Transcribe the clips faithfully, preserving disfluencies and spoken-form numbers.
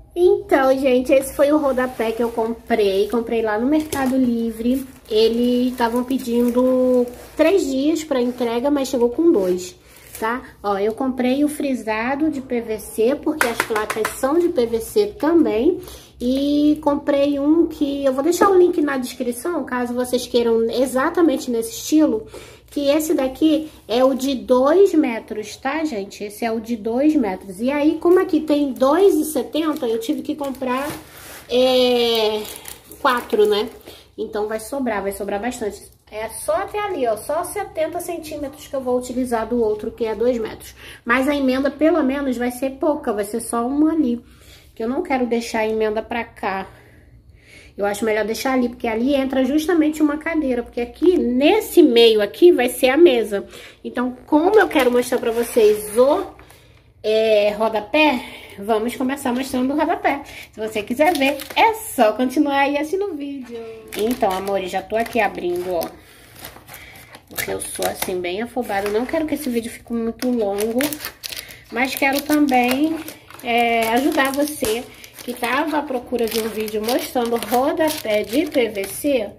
Então, gente, esse foi o rodapé que eu comprei. Comprei lá no Mercado Livre. Eles estavam pedindo três dias para entrega, mas chegou com dois, tá? Ó, eu comprei o frisado de P V C, porque as placas são de P V C também. E comprei um que eu vou deixar o link na descrição, caso vocês queiram exatamente nesse estilo. Que esse daqui é o de dois metros, tá, gente? Esse é o de dois metros. E aí, como aqui tem dois e setenta, eu tive que comprar é, quatro, né? Então, vai sobrar, vai sobrar bastante. É só até ali, ó, só setenta centímetros que eu vou utilizar do outro, que é dois metros. Mas a emenda, pelo menos, vai ser pouca, vai ser só uma ali. Que eu não quero deixar a emenda pra cá. Eu acho melhor deixar ali, porque ali entra justamente uma cadeira. Porque aqui, nesse meio aqui, vai ser a mesa. Então, como eu quero mostrar pra vocês o é, rodapé, vamos começar mostrando o rodapé. Se você quiser ver, é só continuar aí assistindo o vídeo. Então, amores, já tô aqui abrindo, ó. Porque eu sou, assim, bem afobada. Eu não quero que esse vídeo fique muito longo. Mas quero também é, ajudar você que tava à procura de um vídeo mostrando rodapé de P V C,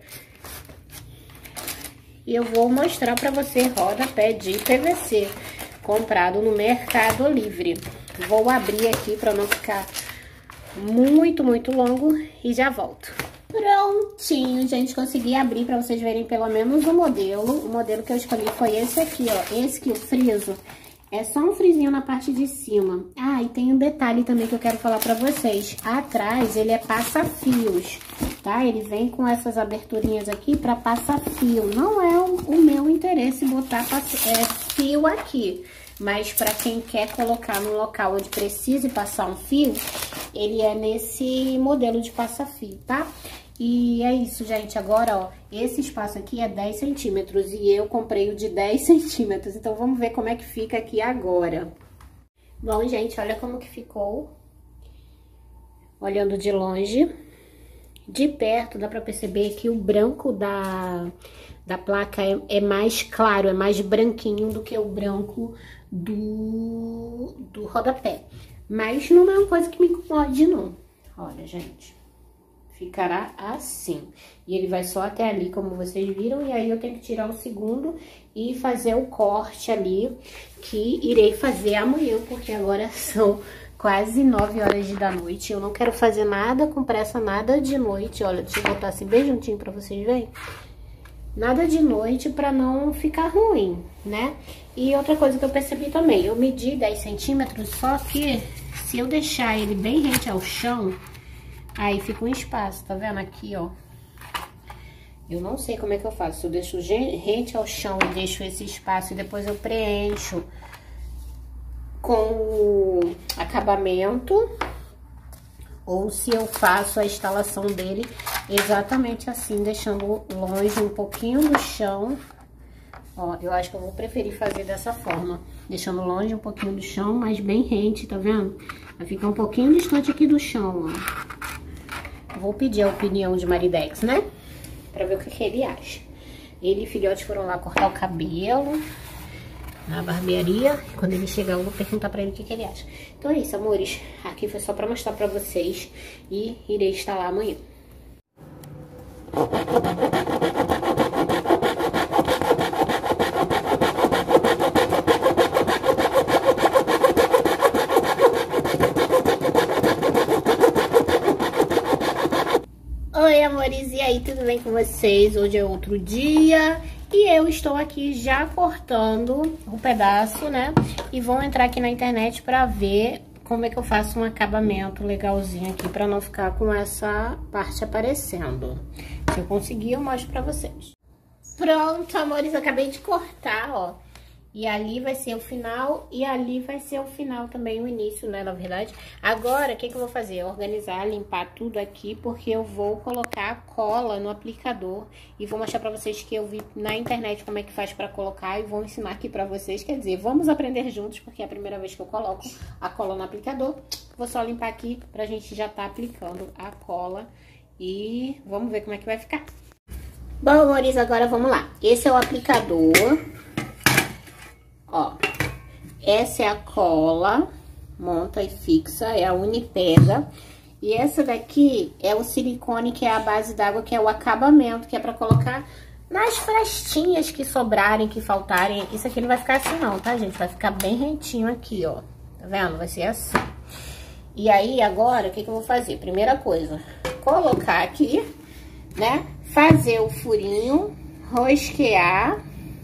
e eu vou mostrar pra você rodapé de P V C comprado no Mercado Livre. Vou abrir aqui pra não ficar muito, muito longo e já volto. Prontinho, gente, consegui abrir pra vocês verem pelo menos o modelo. O modelo que eu escolhi foi esse aqui, ó, esse que o friso é só um frisinho na parte de cima. Ah, e tem um detalhe também que eu quero falar pra vocês. Atrás, ele é passa-fios, tá? Ele vem com essas aberturinhas aqui pra passa-fio. Não é o, o meu interesse botar é, fio aqui. Mas pra quem quer colocar num local onde precise passar um fio, ele é nesse modelo de passa-fio, tá? E é isso, gente. Agora, ó, esse espaço aqui é dez centímetros e eu comprei o de dez centímetros. Então, vamos ver como é que fica aqui agora. Bom, gente, olha como que ficou. Olhando de longe. De perto, dá pra perceber que o branco da, da placa é, é mais claro, é mais branquinho do que o branco do, do rodapé. Mas não é uma coisa que me incomode, não. Olha, gente. Ficará assim. E ele vai só até ali, como vocês viram. E aí eu tenho que tirar o segundo e fazer o corte ali, que irei fazer amanhã, porque agora são quase nove horas da noite. Eu não quero fazer nada com pressa, nada de noite. Olha, deixa eu botar assim bem juntinho pra vocês verem. Nada de noite pra não ficar ruim, né? E outra coisa que eu percebi também, eu medi dez centímetros, só que se eu deixar ele bem rente ao chão, aí fica um espaço, tá vendo aqui, ó? Eu não sei como é que eu faço. Se eu deixo rente ao chão e deixo esse espaço e depois eu preencho com o acabamento, ou se eu faço a instalação dele exatamente assim, deixando longe um pouquinho do chão. Ó, eu acho que eu vou preferir fazer dessa forma, deixando longe um pouquinho do chão, mas bem rente, tá vendo? Vai ficar um pouquinho distante aqui do chão, ó. Vou pedir a opinião de Maridex, né? Pra ver o que, que ele acha. Ele e filhote foram lá cortar o cabelo na barbearia. Quando ele chegar, eu vou perguntar pra ele o que, que ele acha. Então é isso, amores. Aqui foi só pra mostrar pra vocês. E irei instalar amanhã. Oi, amores, e aí, tudo bem com vocês? Hoje é outro dia e eu estou aqui já cortando o pedaço, né? E vou entrar aqui na internet pra ver como é que eu faço um acabamento legalzinho aqui pra não ficar com essa parte aparecendo. Se eu conseguir, eu mostro pra vocês. Pronto, amores, eu acabei de cortar, ó. E ali vai ser o final e ali vai ser o final também, o início, né, na verdade. Agora, o que que eu vou fazer? Organizar, limpar tudo aqui, porque eu vou colocar cola no aplicador. E vou mostrar pra vocês que eu vi na internet como é que faz pra colocar e vou ensinar aqui pra vocês. Quer dizer, vamos aprender juntos, porque é a primeira vez que eu coloco a cola no aplicador. Vou só limpar aqui pra gente já tá aplicando a cola e vamos ver como é que vai ficar. Bom, amores, agora vamos lá. Esse é o aplicador. Ó, essa é a cola, monta e fixa, é a Unipega. E essa daqui é o silicone, que é a base d'água, que é o acabamento, que é pra colocar nas frestinhas que sobrarem, que faltarem. Isso aqui não vai ficar assim não, tá, gente? Vai ficar bem rentinho aqui, ó. Tá vendo? Vai ser assim. E aí, agora, o que que eu vou fazer? Primeira coisa, colocar aqui, né? Fazer o furinho, rosquear.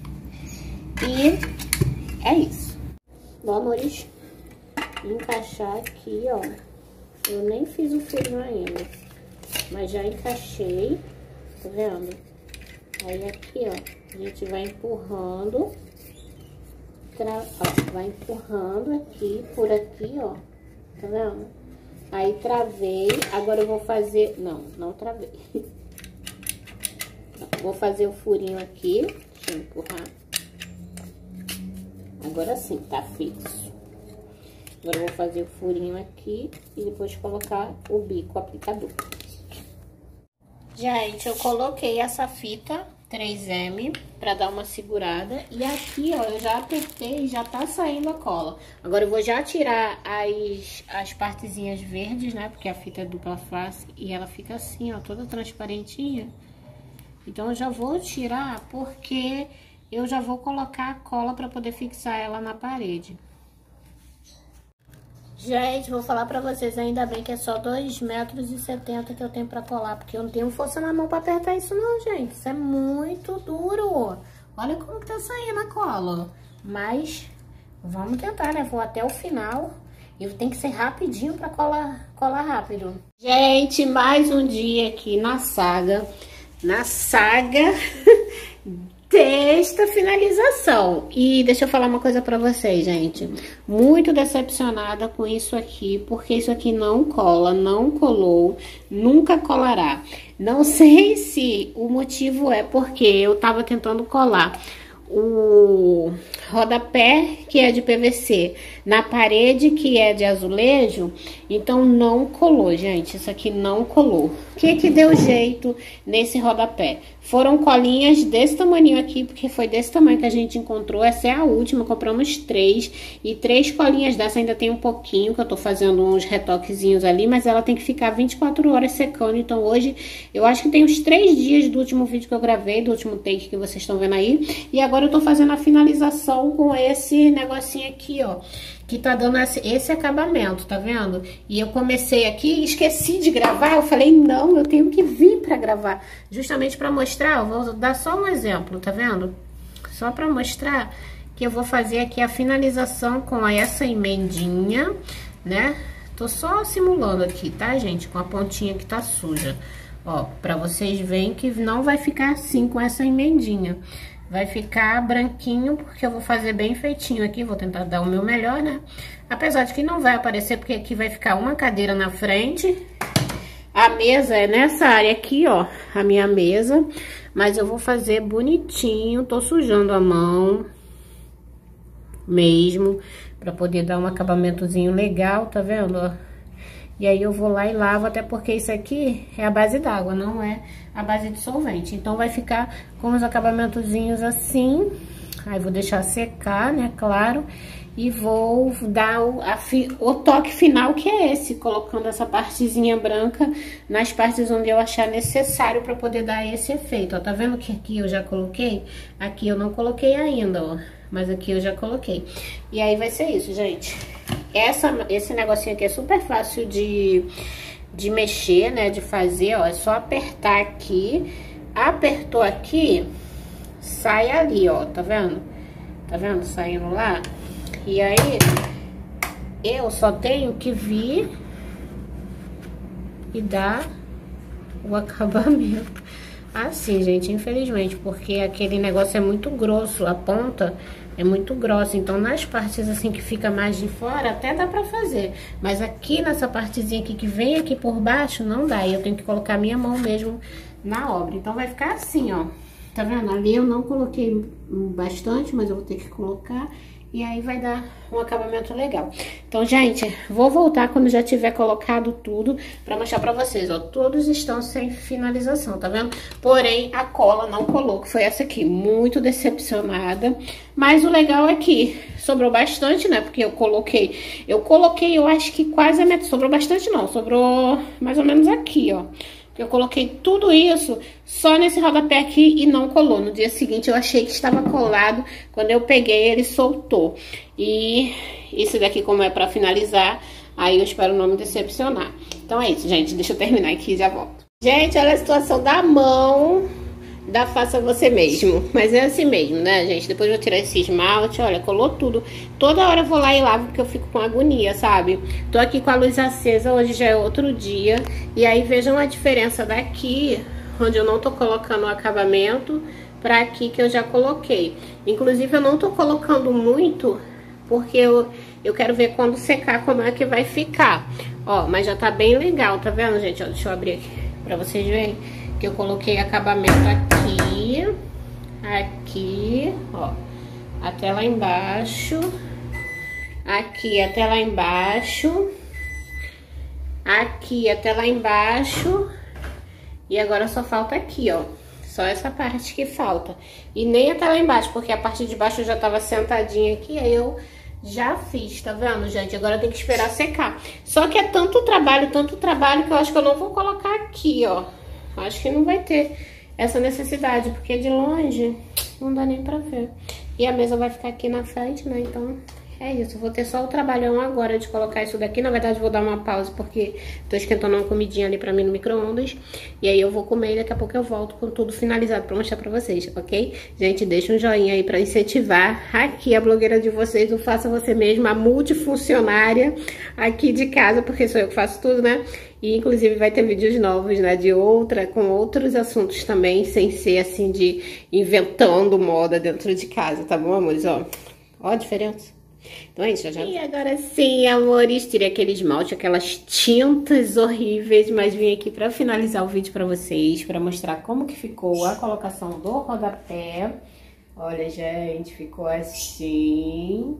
E é isso. Bom, amores, encaixar aqui, ó. Eu nem fiz o furinho ainda, mas já encaixei, tá vendo? Aí aqui, ó, a gente vai empurrando, tra... ó, vai empurrando aqui, por aqui, ó, tá vendo? Aí travei, agora eu vou fazer, não, não travei. Vou fazer o furinho aqui, deixa eu empurrar. Agora sim, tá fixo. Agora eu vou fazer o furinho aqui e depois colocar o bico aplicador. Gente, eu coloquei essa fita três M pra dar uma segurada. E aqui, ó, eu já apertei e já tá saindo a cola. Agora eu vou já tirar as, as partezinhas verdes, né? Porque a fita é dupla face e ela fica assim, ó, toda transparentinha. Então eu já vou tirar porque eu já vou colocar a cola pra poder fixar ela na parede. Gente, vou falar pra vocês, ainda bem que é só dois metros e setenta que eu tenho pra colar, porque eu não tenho força na mão pra apertar isso não, gente. Isso é muito duro. Olha como que tá saindo a cola. Mas vamos tentar, né? Vou até o final. E tem que ser rapidinho pra colar, colar rápido. Gente, mais um dia aqui na saga. Na saga... desta finalização. E deixa eu falar uma coisa pra vocês, gente. Muito decepcionada com isso aqui, porque isso aqui não cola, não colou, nunca colará. Não sei se o motivo é porque eu tava tentando colar o rodapé, que é de P V C, na parede, que é de azulejo, então não colou, gente. Isso aqui não colou. O que que deu jeito nesse rodapé? Foram colinhas desse tamanho aqui, porque foi desse tamanho que a gente encontrou. Essa é a última, compramos três. E três colinhas dessa, ainda tem um pouquinho, que eu tô fazendo uns retoquezinhos ali, mas ela tem que ficar vinte e quatro horas secando. Então hoje, eu acho que tem uns três dias do último vídeo que eu gravei, do último take que vocês estão vendo aí. E agora eu tô fazendo a finalização com esse negocinho aqui, ó, que tá dando esse, esse acabamento, tá vendo? E eu comecei aqui, esqueci de gravar, eu falei, não, eu tenho que vir pra gravar, justamente pra mostrar, eu vou dar só um exemplo, tá vendo? Só pra mostrar que eu vou fazer aqui a finalização com essa emendinha, né? Tô só simulando aqui, tá, gente? Com a pontinha que tá suja, ó, pra vocês verem que não vai ficar assim com essa emendinha. Vai ficar branquinho, porque eu vou fazer bem feitinho aqui, vou tentar dar o meu melhor, né? Apesar de que não vai aparecer, porque aqui vai ficar uma cadeira na frente. A mesa é nessa área aqui, ó, a minha mesa. Mas eu vou fazer bonitinho, tô sujando a mão mesmo, pra poder dar um acabamentozinho legal, tá vendo, ó? E aí eu vou lá e lavo, até porque isso aqui é a base d'água, não é a base de solvente. Então vai ficar com os acabamentozinhos assim. Aí vou deixar secar, né, claro. E vou dar o, a fi, o toque final, que é esse. Colocando essa partezinha branca nas partes onde eu achar necessário pra poder dar esse efeito, ó. Tá vendo que aqui eu já coloquei? Aqui eu não coloquei ainda, ó. Mas aqui eu já coloquei. E aí vai ser isso, gente. Essa, esse negocinho aqui é super fácil de, de mexer, né? De fazer, ó. É só apertar aqui. Apertou aqui, sai ali, ó. Tá vendo? Tá vendo? Saindo lá. E aí, eu só tenho que vir e dar o acabamento. Assim, gente, infelizmente, porque aquele negócio é muito grosso, a ponta é muito grossa, então nas partes assim que fica mais de fora até dá pra fazer, mas aqui nessa partezinha aqui que vem aqui por baixo não dá, e eu tenho que colocar a minha mão mesmo na obra, então vai ficar assim, ó, tá vendo? Ali eu não coloquei bastante, mas eu vou ter que colocar, E aí vai dar um acabamento legal. Então, gente, vou voltar quando já tiver colocado tudo pra mostrar pra vocês, ó. Todos estão sem finalização, tá vendo? Porém, a cola não colou, que foi essa aqui. Muito decepcionada. Mas o legal é que sobrou bastante, né? Porque eu coloquei... Eu coloquei, eu acho que quase a metade. Sobrou bastante não, sobrou mais ou menos aqui, ó. Eu coloquei tudo isso só nesse rodapé aqui e não colou. No dia seguinte eu achei que estava colado. Quando eu peguei, ele soltou. E esse daqui, como é pra finalizar, aí eu espero não me decepcionar. Então é isso, gente. Deixa eu terminar aqui e já volto. Gente, olha a situação da mão da Faça Você Mesmo. Mas é assim mesmo, né, gente? Depois eu vou tirar esse esmalte. Olha, colou tudo. Toda hora eu vou lá e lavo porque eu fico com agonia, sabe? Tô aqui com a luz acesa. Hoje já é outro dia. E aí vejam a diferença daqui, onde eu não tô colocando o acabamento, pra aqui que eu já coloquei. Inclusive eu não tô colocando muito, porque eu, eu quero ver quando secar como é que vai ficar. Ó, mas já tá bem legal, tá vendo, gente? Ó, deixa eu abrir aqui pra vocês verem. Que eu coloquei acabamento aqui, aqui, ó, até lá embaixo, aqui até lá embaixo, aqui até lá embaixo, e agora só falta aqui, ó, só essa parte que falta. E nem até lá embaixo, porque a parte de baixo eu já tava sentadinha aqui, aí eu já fiz, tá vendo, gente? Agora tem que esperar secar. Só que é tanto trabalho, tanto trabalho, que eu acho que eu não vou colocar aqui, ó. Acho que não vai ter essa necessidade, porque de longe não dá nem pra ver. E a mesa vai ficar aqui na frente, né? Então é isso. Vou ter só o trabalhão agora de colocar isso daqui. Na verdade, vou dar uma pausa, porque tô esquentando uma comidinha ali pra mim no micro-ondas. E aí eu vou comer e daqui a pouco eu volto com tudo finalizado pra mostrar pra vocês, ok? Gente, deixa um joinha aí pra incentivar aqui a blogueira de vocês, o Faça Você Mesmo, a multifuncionária aqui de casa, porque sou eu que faço tudo, né? E inclusive vai ter vídeos novos, né, de outra, com outros assuntos também, sem ser assim de inventando moda dentro de casa, tá bom, amores? Ó, ó a diferença. Então é isso, já já. E agora sim, amores, tirei aquele esmalte, aquelas tintas horríveis, mas vim aqui pra finalizar o vídeo pra vocês, pra mostrar como que ficou a colocação do rodapé. Olha, gente, ficou assim.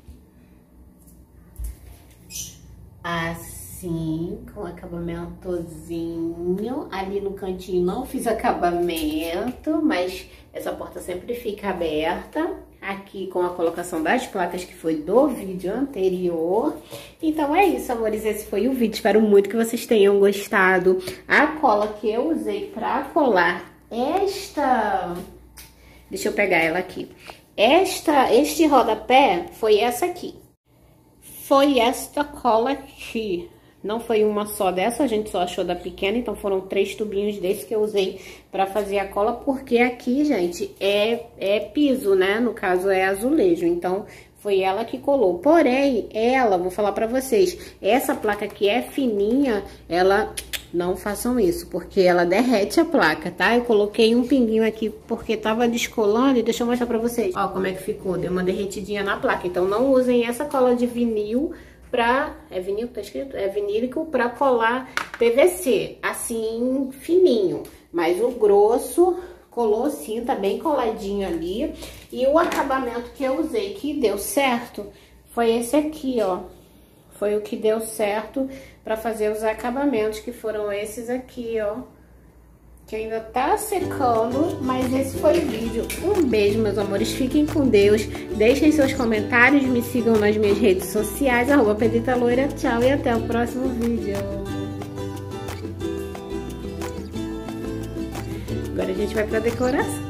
Assim, com acabamentozinho. Ali no cantinho não fiz acabamento, mas essa porta sempre fica aberta. Aqui com a colocação das placas que foi do vídeo anterior. Então é isso, amores, esse foi o vídeo. Espero muito que vocês tenham gostado. A cola que eu usei pra colar esta... Deixa eu pegar ela aqui. Esta, este rodapé foi essa aqui. Foi esta cola aqui. Não foi uma só dessa, a gente só achou da pequena, então foram três tubinhos desse que eu usei pra fazer a cola, porque aqui, gente, é, é piso, né? No caso, é azulejo, então foi ela que colou. Porém, ela, vou falar pra vocês, essa placa que é fininha, ela... Não façam isso, porque ela derrete a placa, tá? Eu coloquei um pinguinho aqui porque tava descolando e deixa eu mostrar pra vocês. Ó, como é que ficou, deu uma derretidinha na placa. Então, não usem essa cola de vinil pra... É vinil, tá escrito? É vinílico pra colar P V C, assim, fininho. Mas o grosso colou sim, tá bem coladinho ali. E o acabamento que eu usei que deu certo foi esse aqui, ó. Foi o que deu certo pra fazer os acabamentos, que foram esses aqui, ó. Que ainda tá secando, mas esse foi o vídeo. Um beijo, meus amores. Fiquem com Deus. Deixem seus comentários, me sigam nas minhas redes sociais, arroba Pedrita Loira. Tchau e até o próximo vídeo. Agora a gente vai pra decoração.